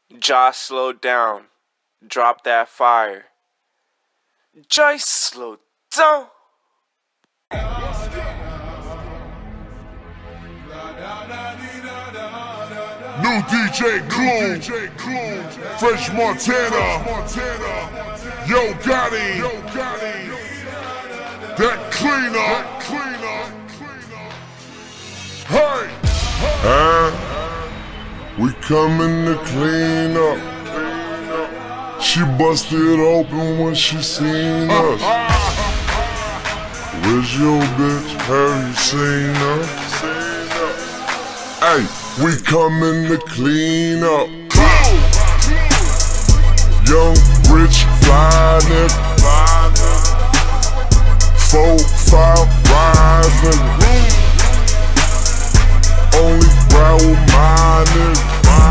Josh, slow down. Drop that fire. Joyce, slow down. New DJ Clue, Fresh Montana, Yo Gotti, that cleaner. Hey, we coming to clean up. She busted open when she seen us. Where's your bitch? Have you seen her? Hey, we coming to clean up. Young, rich, fly nigga. 4-5 rise nigga. Only ride with my nigga.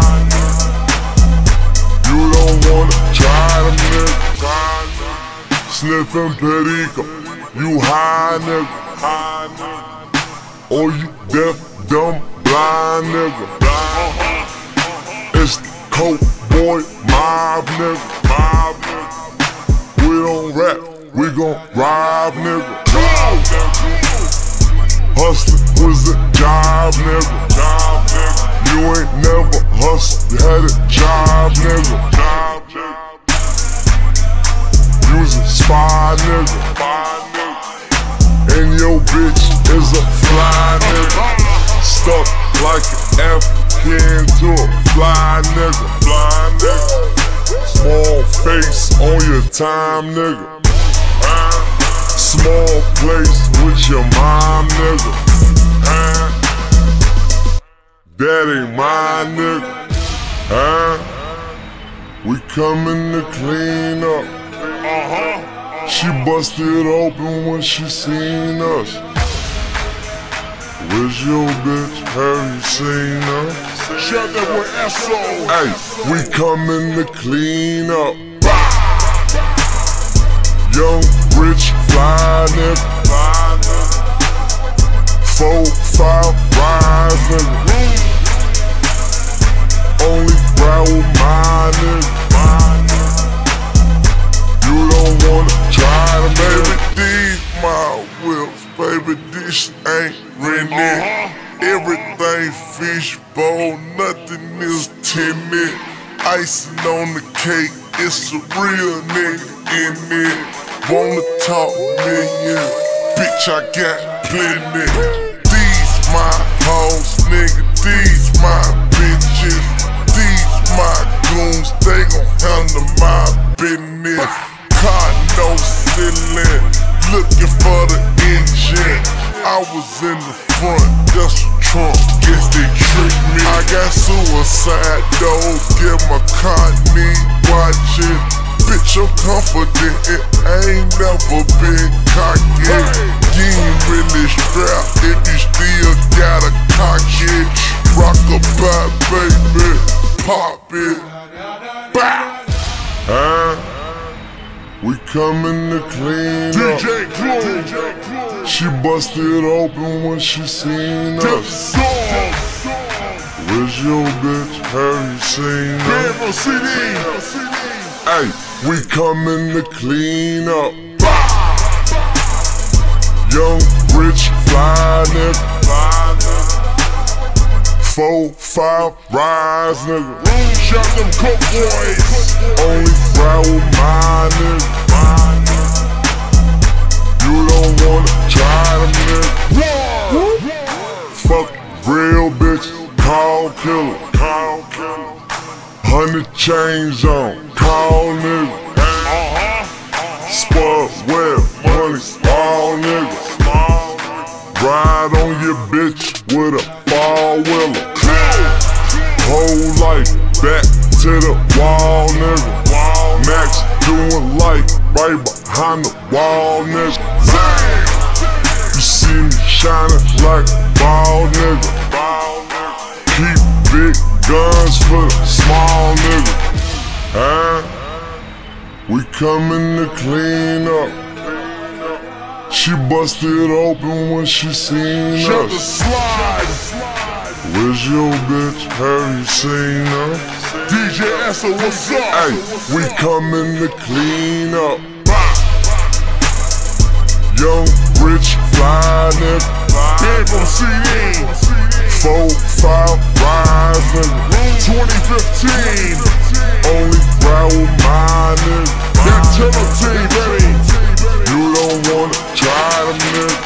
You don't wanna try them nigga. Sniffing perico, you high nigga. Or you deaf, dumb, blind nigga. It's the Coke Boy mob nigga. We don't rap, we gon' rob nigga. Hustling was a job nigga. You ain't never hustled, you had a job nigga. You's a spy nigga. And your bitch is a fly nigga. Stuck like an African to a fly nigga. Small face on your time nigga. Small place with your mom nigga. That ain't my nigga. We coming to clean up. She busted open when she seen us. Where's your bitch? Have you seen her? Shut that with S.O. Hey, we coming to clean up. Young, rich, fly nigga. 4-5 rise nigga. Only ride with my nigga. You don't wanna try to, baby. These my whips, baby. This ain't rented. Everything fishbowl, nothing is timid. Icing on the cake, it's a real nigga in it. Wanna talk million, bitch, I got plenty. These my hoes, nigga, these my bitches. These my goons, they gon' handle my business. Car no ceiling, looking for the engine. I was in the front, that's a trunk, guess they tricked me. I got suicide doors, get my car need watching. Bitch, I'm confident, it ain't never been cocky. You ain't really strapped if you still got a cocky. Rock a bye, baby, pop it, bow. We coming to clean up. DJ Clue, She busted open when she seen us. Where's your bitch? Have you seen her? CD. Hey, we coming to clean up. Young, rich, fly nigga. 4-5 rise nigga. Shut them Coke boys. Only ride with my nigga. You don't wanna try them nigga. Fuck real bitch, call killer. 100 chains on, call nigga. Spud web, money, all nigga. Ride on your bitch with a 4-wheeler. Whole life back to the wall, nigga. Max doing life right behind the wall, nigga. You see me shining like ball, nigga. Keep big guns for the small nigga. We coming to clean up. She busted open when she seen Shut the us. slide. Where's your bitch? Have you seen her? DJ Essa, what's up? Hey, we coming to clean up. Young, rich, fly nigga. Big on CD. 4-5 rise nigga. 2015. Only ride with my nigga. That killer team, baby. You don't wanna try them nigga.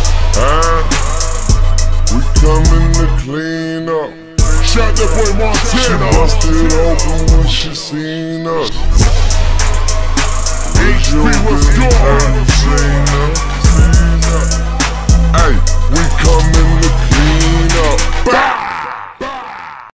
We coming to clean up. Shout that boy She Montana. busted open when she seen us. HP was gone. Hey, we coming to clean up. Bow.